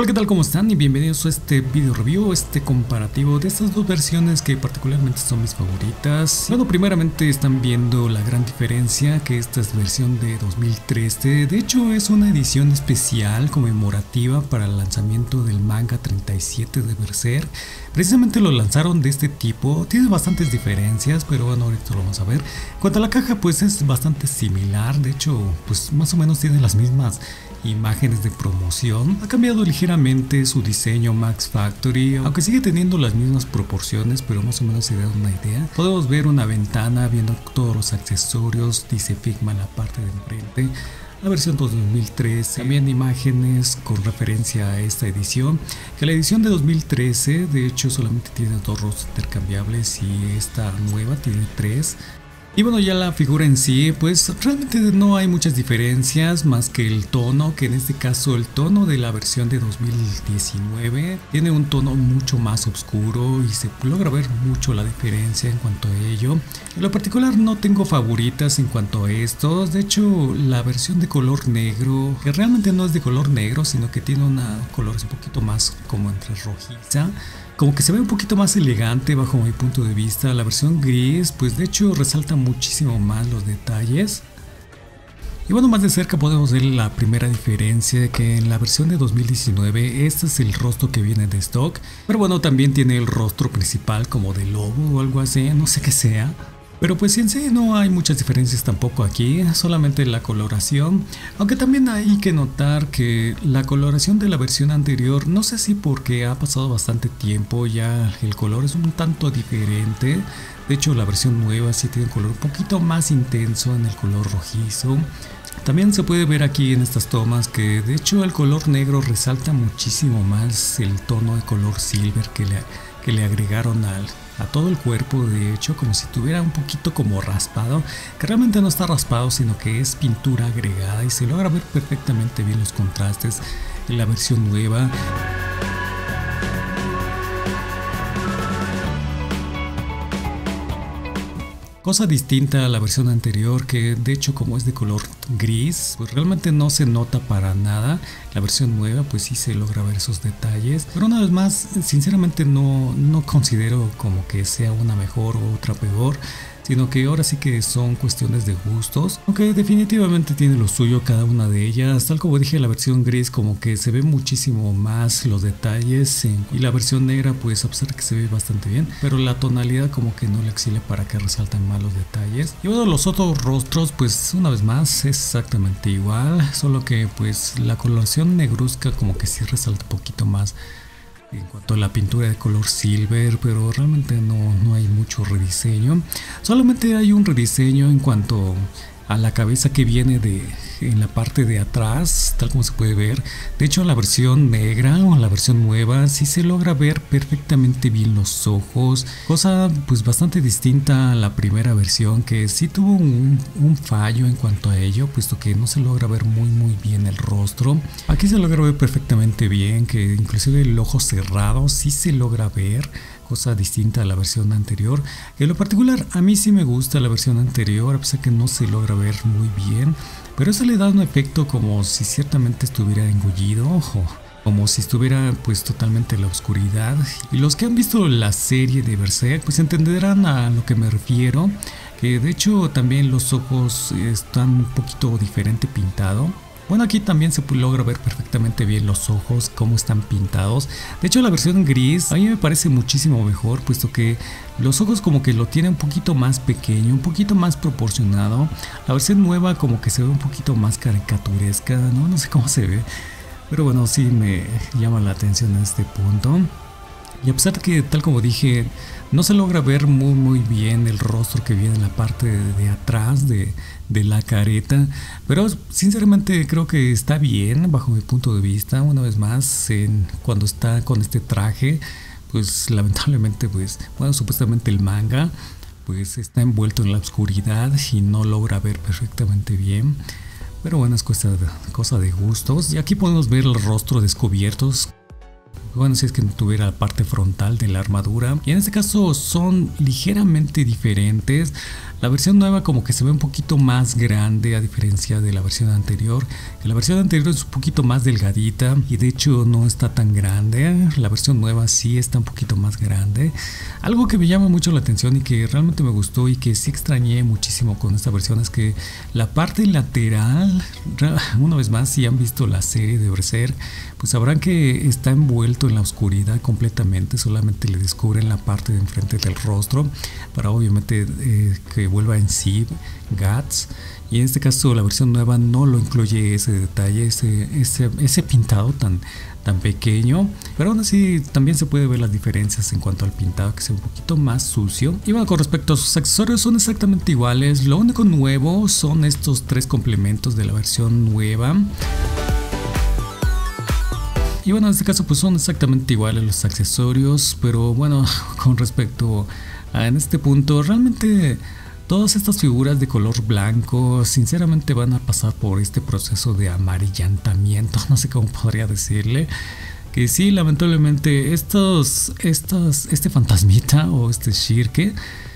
Hola, ¿qué tal? ¿Cómo están? Y bienvenidos a este video review, este comparativo de estas dos versiones que particularmente son mis favoritas. Bueno, primeramente están viendo la gran diferencia, que esta es versión de 2013. De hecho, es una edición especial conmemorativa para el lanzamiento del manga 37 de Berserk. Precisamente lo lanzaron de este tipo. Tiene bastantes diferencias, pero bueno, ahorita lo vamos a ver. En cuanto a la caja, pues es bastante similar. De hecho, pues más o menos tiene las mismas imágenes de promoción. Ha cambiado ligeramente su diseño Max Factory, aunque sigue teniendo las mismas proporciones, pero más o menos se da una idea. Podemos ver una ventana viendo todos los accesorios, dice Figma en la parte de enfrente. La versión 2013, también imágenes con referencia a esta edición, que la edición de 2013 de hecho solamente tiene dos rostros intercambiables y esta nueva tiene tres. Y bueno, ya la figura en sí, pues realmente no hay muchas diferencias más que el tono, que en este caso el tono de la versión de 2019 tiene un tono mucho más oscuro y se logra ver mucho la diferencia en cuanto a ello. En lo particular no tengo favoritas en cuanto a estos, de hecho la versión de color negro, que realmente no es de color negro, sino que tiene una color un poquito más como entre rojiza, como que se ve un poquito más elegante bajo mi punto de vista. La versión gris pues de hecho resalta muchísimo más los detalles. Y bueno, más de cerca podemos ver la primera diferencia, que en la versión de 2019 este es el rostro que viene de stock, pero bueno, también tiene el rostro principal como de lobo o algo así, no sé qué sea. Pero pues en sí no hay muchas diferencias tampoco aquí, solamente la coloración, aunque también hay que notar que la coloración de la versión anterior, no sé si porque ha pasado bastante tiempo ya el color es un tanto diferente. De hecho la versión nueva sí tiene un color un poquito más intenso en el color rojizo. También se puede ver aquí en estas tomas que de hecho el color negro resalta muchísimo más el tono de color silver que le agregaron a todo el cuerpo, de hecho como si tuviera un poquito como raspado, que realmente no está raspado sino que es pintura agregada y se logra ver perfectamente bien los contrastes en la versión nueva. Cosa distinta a la versión anterior, que de hecho como es de color gris, pues realmente no se nota para nada. La versión nueva pues sí se logra ver esos detalles, pero una vez más sinceramente no considero como que sea una mejor o otra peor, sino que ahora sí que son cuestiones de gustos, aunque definitivamente tiene lo suyo cada una de ellas. Tal como dije, la versión gris como que se ve muchísimo más los detalles y la versión negra pues a pesar de que se ve bastante bien, pero la tonalidad como que no le auxilia para que resalten más los detalles. Y bueno, los otros rostros pues una vez más es exactamente igual, solo que pues la coloración negruzca como que sí resalta un poquito más en cuanto a la pintura de color silver, pero realmente no hay mucho rediseño. Solamente hay un rediseño en cuanto a la cabeza que viene en la parte de atrás, tal como se puede ver. De hecho, en la versión negra o en la versión nueva sí se logra ver perfectamente bien los ojos, cosa pues bastante distinta a la primera versión, que sí tuvo un fallo en cuanto a ello, puesto que no se logra ver muy bien el rostro. Aquí se logra ver perfectamente bien, que inclusive el ojo cerrado sí se logra ver, cosa distinta a la versión anterior. En lo particular a mí sí me gusta la versión anterior, a pesar que no se logra ver muy bien, pero eso le da un efecto como si ciertamente estuviera engullido, ojo, como si estuviera pues totalmente en la oscuridad. Y los que han visto la serie de Berserk pues entenderán a lo que me refiero, que de hecho también los ojos están un poquito diferente pintado. Bueno, aquí también se logra ver perfectamente bien los ojos, cómo están pintados. De hecho la versión gris a mí me parece muchísimo mejor, puesto que los ojos como que lo tiene un poquito más pequeño, un poquito más proporcionado. La versión nueva como que se ve un poquito más caricaturesca, no sé cómo se ve, pero bueno, sí me llama la atención en este punto. Y a pesar de que, tal como dije, no se logra ver muy bien el rostro que viene en la parte de atrás de la careta, pero sinceramente creo que está bien bajo mi punto de vista. Una vez más, cuando está con este traje, pues lamentablemente pues bueno, supuestamente el manga pues está envuelto en la oscuridad y no logra ver perfectamente bien, pero bueno, es cosa de gustos. Y aquí podemos ver el rostro descubierto, bueno, si es que no tuviera la parte frontal de la armadura. Y en este caso son ligeramente diferentes. La versión nueva como que se ve un poquito más grande a diferencia de la versión anterior. La versión anterior es un poquito más delgadita y de hecho no está tan grande. La versión nueva sí está un poquito más grande. Algo que me llama mucho la atención y que realmente me gustó y que sí extrañé muchísimo con esta versión es que la parte lateral, una vez más, si han visto la serie de Berserk, pues sabrán que está envuelto en la oscuridad completamente. Solamente le descubren la parte de enfrente del rostro para obviamente que vuelva en sí Guts. Y en este caso la versión nueva no lo incluye ese detalle, ese pintado tan pequeño, pero aún así también se puede ver las diferencias en cuanto al pintado, que es un poquito más sucio. Y bueno, con respecto a sus accesorios son exactamente iguales. Lo único nuevo son estos 3 complementos de la versión nueva. Y bueno, en este caso pues son exactamente iguales los accesorios, pero bueno, con respecto a en este punto, realmente todas estas figuras de color blanco sinceramente van a pasar por este proceso de amarillantamiento, no sé cómo podría decirle. Que sí, lamentablemente este fantasmita o este Shirke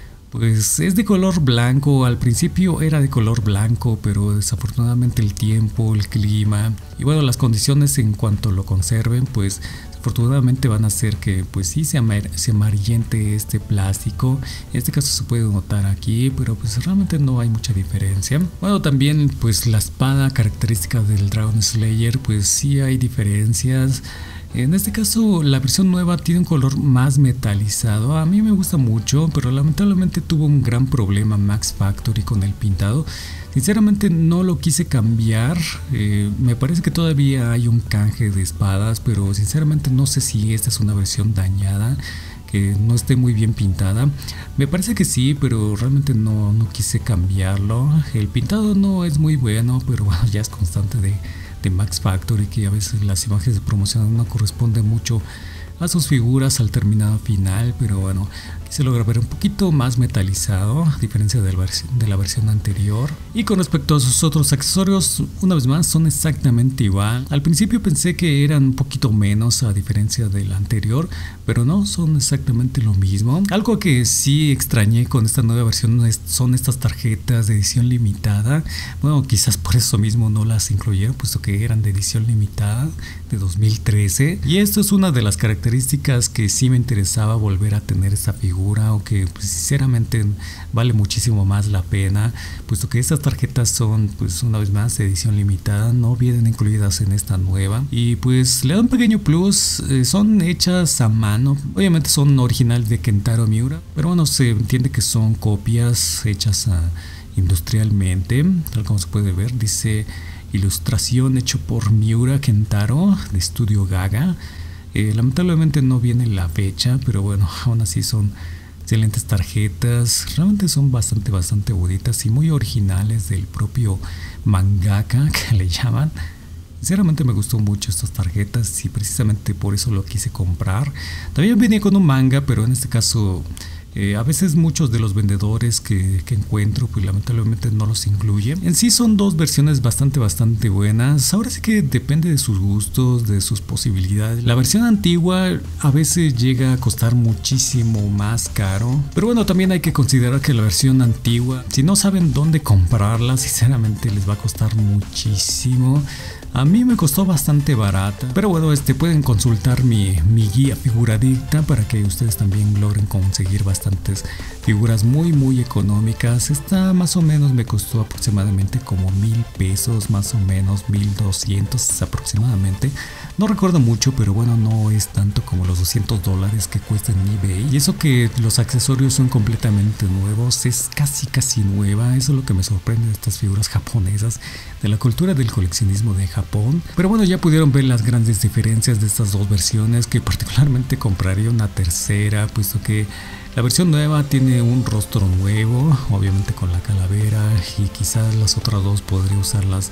pues es de color blanco. Al principio era de color blanco, pero desafortunadamente el tiempo, el clima y bueno, las condiciones en cuanto lo conserven, pues afortunadamente van a hacer que pues sí se amarillente este plástico. En este caso se puede notar aquí, pero pues realmente no hay mucha diferencia. Bueno, también pues la espada característica del Dragon Slayer, pues sí hay diferencias. En este caso la versión nueva tiene un color más metalizado. A mí me gusta mucho, pero lamentablemente tuvo un gran problema Max Factory con el pintado. Sinceramente no lo quise cambiar. Me parece que todavía hay un canje de espadas, pero sinceramente no sé si esta es una versión dañada, que no esté muy bien pintada. Me parece que sí, pero realmente no quise cambiarlo. El pintado no es muy bueno, pero bueno, ya es constante de Max Factory, que a veces las imágenes de promoción no corresponden mucho a sus figuras al terminado final, pero bueno, aquí se logra ver un poquito más metalizado a diferencia de la versión anterior. Y con respecto a sus otros accesorios, una vez más son exactamente igual. Al principio pensé que eran un poquito menos a diferencia del anterior, pero no, son exactamente lo mismo. Algo que sí extrañé con esta nueva versión son estas tarjetas de edición limitada. Bueno, quizás por eso mismo no las incluyeron, puesto que eran de edición limitada de 2013. Y esto es una de las características que sí me interesaba volver a tener esta figura, aunque pues, sinceramente vale muchísimo más la pena, puesto que estas tarjetas son pues una vez más de edición limitada, no vienen incluidas en esta nueva. Y pues le da un pequeño plus, son hechas a mano, obviamente son originales de Kentaro Miura, pero bueno, se entiende que son copias hechas industrialmente, tal como se puede ver. Dice ilustración hecho por Miura Kentaro de Estudio Gaga. Lamentablemente no viene la fecha, pero bueno, aún así son excelentes tarjetas. Realmente son bastante bonitas y muy originales del propio mangaka, que le llaman. Sinceramente me gustó mucho estas tarjetas y precisamente por eso lo quise comprar. También venía con un manga, pero en este caso a veces muchos de los vendedores que encuentro pues lamentablemente no los incluyen. En sí son dos versiones bastante buenas. Ahora sí que depende de sus gustos, de sus posibilidades. La versión antigua a veces llega a costar muchísimo más caro, pero bueno, también hay que considerar que la versión antigua, si no saben dónde comprarla, sinceramente les va a costar muchísimo. A mí me costó bastante barata, pero bueno, pueden consultar mi guía figuradicta para que ustedes también logren conseguir bastantes figuras muy económicas. Esta más o menos me costó aproximadamente como 1000 pesos, más o menos 1200 aproximadamente. No recuerdo mucho, pero bueno, no es tanto como los $200 que cuesta en eBay. Y eso que los accesorios son completamente nuevos, es casi nueva. Eso es lo que me sorprende de estas figuras japonesas, de la cultura del coleccionismo de Japón. Pero bueno, ya pudieron ver las grandes diferencias de estas dos versiones, que particularmente compraría una tercera, puesto que la versión nueva tiene un rostro nuevo, obviamente con la calavera, y quizás las otras dos podría usarlas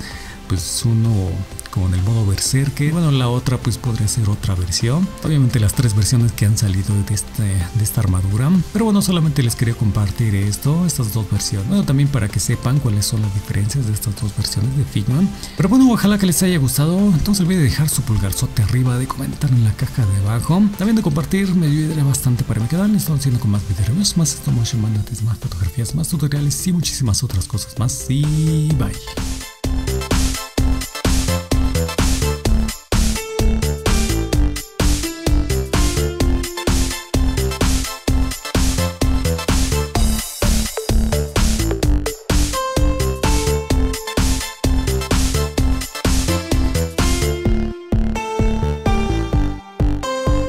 pues uno con el modo Berserker. Bueno, la otra pues podría ser otra versión. Obviamente las 3 versiones que han salido de esta armadura. Pero bueno, solamente les quería compartir estas 2 versiones. Bueno, también para que sepan cuáles son las diferencias de estas 2 versiones de Figma. Pero bueno, ojalá que les haya gustado. Entonces olviden dejar su pulgarzote arriba, de comentar en la caja de abajo. También de compartir, me ayudaría bastante para mi canal. Estoy haciendo con más videos, más stop motion, más fotografías, más tutoriales y muchísimas otras cosas más. Y bye.